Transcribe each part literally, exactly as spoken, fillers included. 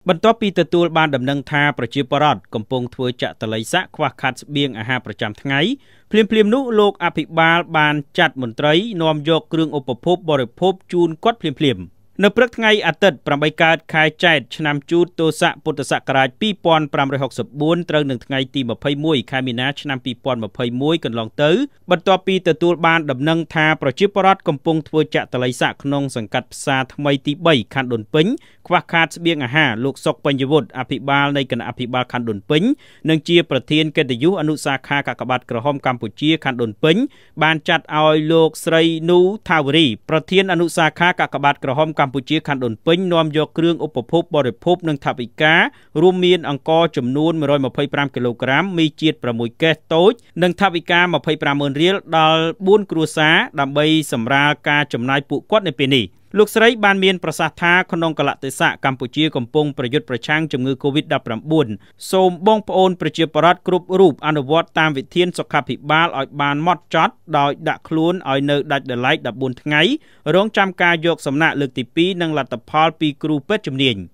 បន្ទាប់ពីទទួលបានដំណឹងថាប្រជាពលរដ្ឋកំពុងធ្វើចាក់តល័យស័កខ្វះខាតស្បៀងអាហារប្រចាំថ្ងៃភ្លាមភ្លាមនោះលោកអភិបាលបានចាត់មន្ត្រីនាំយកគ្រឿងឧបភោគបរិភោគជូនគាត់ភ្លាមភ្លាមនៅព្រឹកថ្ងៃអាទិត្យប្រាំបីកើតខែចែកឆ្នាំជូតទស័កពុទ្ធសករាជពីរពាន់ប្រាំរយហកសិបបួនត្រូវនឹងថ្ងៃទីម្ភៃមួយខែមីនាឆ្នាំពីរពាន់ម្ភៃមួយកន្លងទៅបន្ទាប់ពីទទួលបានដំណឹងថាប្រជាពលរដ្ឋកំពុងធ្វើចាក់តល័យស័កក្នុងសង្កាត់ផ្សារថ្មីទីបីខណ្ឌដូនពេញខ្វះខាតស្បៀងអាហារលោកសុកបញ្ញវុឌ្ឍអភិបាលនៃគណៈអភិបាលខណ្ឌដូនពេញនិងជាប្រធានកិត្តិយសអនុសាខាកាកបាទក្រហមកម្ពុជាខណ្ឌដូនពេញបានចាត់ឲ្យលោកស្រីនូថាវរីប្រធានអនុសាខាកាកបាទក្រហមកម្ពុជាខណ្ឌដូនពេញនាំយកគ្រឿងឧបភោគបរិភោគនិងថវិការួមមានអង្ករចំនួនមួយរយម្ភៃប្រាំគីឡូក្រាមមីជាតិប្រាំមួយកេសតូចនិងថវិកាម្ភៃប្រាំម៉ឺនរៀលដល់បួនគ្រួសារដើម្បីសម្រាលការចំណាយពួកគាត់នៅពេលនេះលោកស្រីបានមានប្រសាសន៍ថាក្នុងកលៈទេសៈកម្ពុជាកំពុងប្រយុទ្ធប្រឆាំងជំងឺ កូវីដ ដប់ប្រាំបួន សូមបងប្អូនប្រជាពលរដ្ឋគ្រប់រូបអនុវត្តតាមវិធានសុខាភិបាលឲ្យបានហ្មត់ចត់ដោយដាក់ខ្លួនឲ្យនៅដាច់ដោយឡែកដប់បួនថ្ងៃរងចាំការយកសំណាក់លើកទីពីរនិងលទ្ធផលពីគ្រូពេទ្យជំនាញ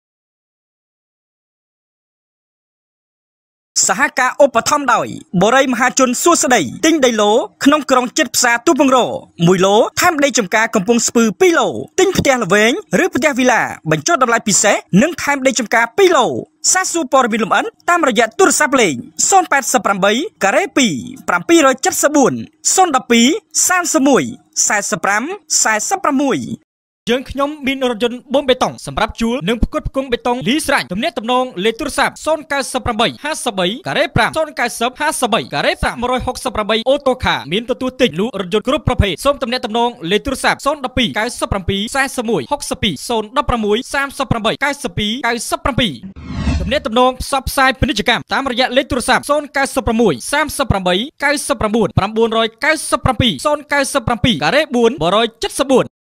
សហការឧបត្ថម្ភដោយបរិយមហាជនសួស្តីទិញដីឡូក្នុងក្រុងចិត្តផ្សារទូពងរមួយឡូថែមដីចំការកំពង់ស្ពឺពីរឡូទិញផ្ទះល្វែងឬផ្ទះវីឡាបញ្ចុះតម្លៃពិសេសនិងថែមដីចំការពីរឡូសាសួរព័ត៌មានលម្អិនតាមរយៈទូរស័ព្ទលេខศูนย์ แปด แปด ការ៉េ ពីរ เจ็ด เจ็ด สี่ ศูนย์ một two สามสิบเอ็ด สามสิบห้า สี่สิบห้า สี่สิบหกយើងខ្ញុំមានរថយន្តបូមបេតុងសម្រាប់ជួលនិងផ្គត់ផ្គង់បេតុងលីស្រេចទំនាក់ទំនងលេខទូរស័ព្ទศูนย์ เก้า แปด ห้า สิบ ការ៉េ ห้า ศูนย์ เก้า ห้า ห้า สิบ ការ៉េ ห้า หนึ่ง หก แปด អូតូខាមានទទួលទិញលក់រថយន្តគ្រប់ប្រភេទសូមទំនាក់ទំនងលេខទូរស័ព្ទศูนย์ หนึ่ง สอง เก้า เจ็ด สี่ สี่ หก สอง ศูนย์ หนึ่ง หก สาม แปด เก้า เก้า สอง ទំនាក់ទំនងផ្សព្វផ្សាយពាណិជ្ជកម្មតាមរយៈលេខទូរស័ព្ទศูนย์ เก้า หก สาม แปด เก้า เก้า เก้า เก้า เก้า ศูนย์ เก้า เจ็ด สี่ ការ៉េ bốn 174